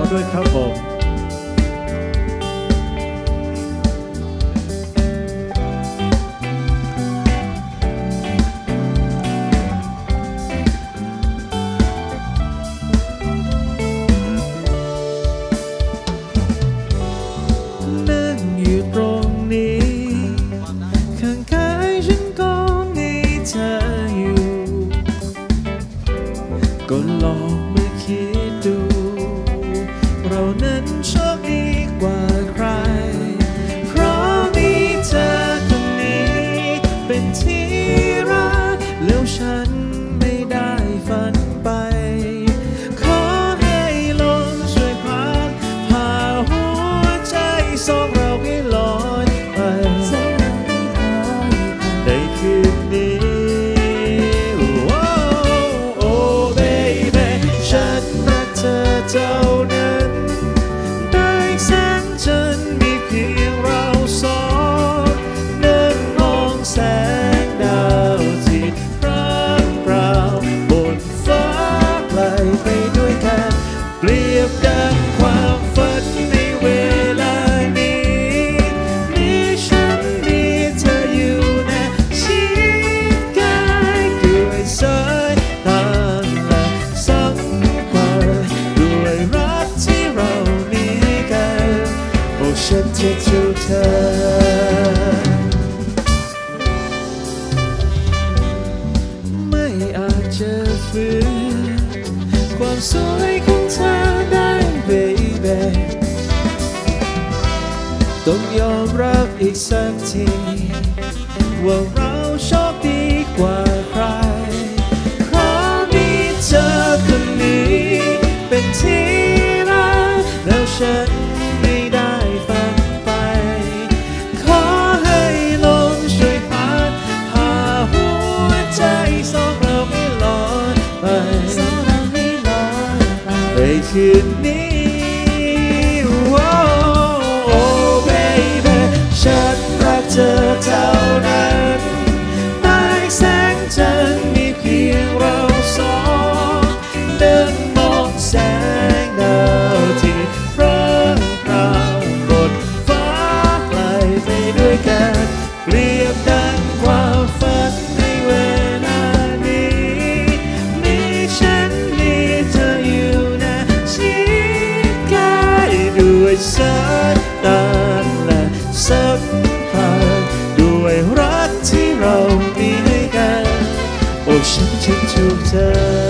ด้วยครับผมก็ลองมาคิดดูเรานั้นโชคดีกว่าใครเพราะมีเธอคนนี้เป็นที่รักแล้วฉันไม่ได้ฝันไปขอให้ลมช่วยพัดพาหัวใจสองเราให้ลอยไปในคืนนี้เจ้านั้นได้แสงจันทร์มีเพียงเราสองนั่งมองแสงดาวที่ร่างเปล่าบนฟ้าไกลไปด้วยกันเปรียบดังความฝันในเวลานี้มีฉันมีเธออยู่ในชีวิตกายด้วยสายตาและสัมผัสรักที่เรามีให้กันโอ้ฉันจะจูบเธอไม่อาจจะฝืนความสวยของเธอได้ baby ต้องยอมรับอีกสักทีว่าเราโชคดีกว่าใครเพราะมีเธอคนนี้เป็นที่รักแล้วฉันไม่ได้ฝันไปขอให้ลมช่วยพัดพาหัวใจสองเราให้ลอยไปในคืนนี้โอ้ baby ฉันรักเธอเท่านั้นใต้แสงจันทร์มีเพียงเราสองเดินมองแสงดาวที่ร่างเปล่าบนฟ้าไกลไปด้วยกันเปรียบดังความฝันในเวลานี้มีฉันมีเธออยู่ในชีวิตกายด้วยสายตาและสัมผัสด้วยรักที่เรามีให้กันโอ้ฉันจะจูบเธอ